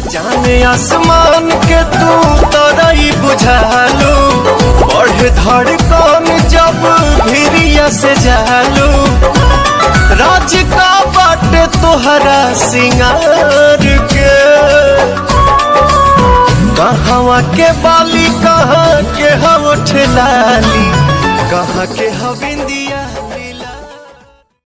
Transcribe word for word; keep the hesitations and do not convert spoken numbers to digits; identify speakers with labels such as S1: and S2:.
S1: जाने आसमान के तू तरई बुझालू, बढ़े धड़कन जब भिरिया से जालू। राज का बाटे तोहरा सिंगार के, कहवा के बाली कहाँ के हव ठेलाली, कहाँ के हविंदिया।